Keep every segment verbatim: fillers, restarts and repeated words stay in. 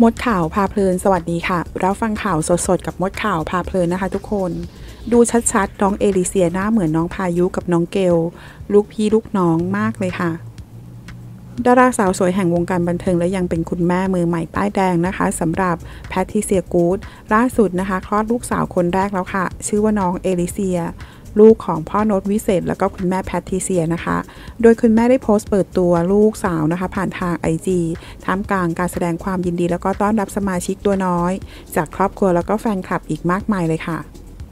มดข่าวพาเพลินสวัสดีค่ะรับฟังข่าวสดๆกับมดข่าวพาเพลินนะคะทุกคนดูชัดๆน้องเอลิเซียหน้าเหมือนน้องพายุกับน้องเกลลูกพี่ลูกน้องมากเลยค่ะดาราสาวสวยแห่งวงการบันเทิงและยังเป็นคุณแม่มือใหม่ป้ายแดงนะคะสำหรับแพทริเซียกู๊ดล่าสุดนะคะคลอดลูกสาวคนแรกแล้วค่ะชื่อว่าน้องเอลิเซียลูกของพ่อโน้ตวิเศษแล้วก็คุณแม่แพทริเซียนะคะโดยคุณแม่ได้โพสต์เปิดตัวลูกสาวนะคะผ่านทาง ไอ จี ท่ามกลางการแสดงความยินดีแล้วก็ต้อนรับสมาชิกตัวน้อยจากครอบครัวแล้วก็แฟนคลับอีกมากมายเลยค่ะ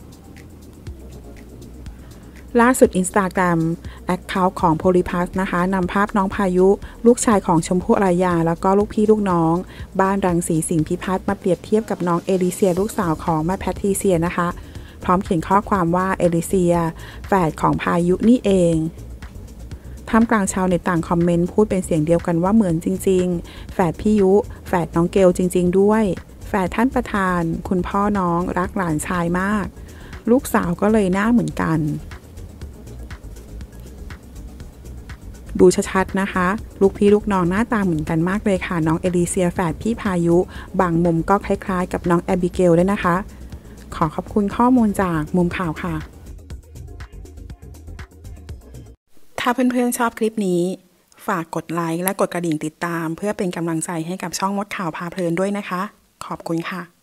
ล่าสุด Instagram แอคเคาท์ของโพลิพัสนะคะนำภาพน้องพายุลูกชายของชมพู่อารยาแล้วก็ลูกพี่ลูกน้องบ้านรังสีสิงห์พิพัฒน์มาเปรียบเทียบกับน้องเอลิเซียลูกสาวของแม่แพทริเซียนะคะพร้อมเขียนข้อความว่าเอลิเซียแฝดของพายุนี่เองท่ามกลางชาวเน็ตต่างคอมเมนต์พูดเป็นเสียงเดียวกันว่าเหมือนจริงๆแฝดพี่ยุแฝดน้องเกลจริงๆด้วยแฝดท่านประธานคุณพ่อน้องรักหลานชายมากลูกสาวก็เลยหน้าเหมือนกันดูชัดๆนะคะลูกพี่ลูกน้องหน้าตาเหมือนกันมากเลยค่ะน้องเอลิเซียแฝดพี่พายุบางมุมก็คล้ายๆกับน้องแอบิเกลด้วยนะคะขอขอบคุณข้อมูลจากมุมข่าวค่ะถ้าเพื่อนๆชอบคลิปนี้ฝากกดไลค์และกดกระดิ่งติดตามเพื่อเป็นกำลังใจให้กับช่องมดข่าวพาเพลินด้วยนะคะขอบคุณค่ะ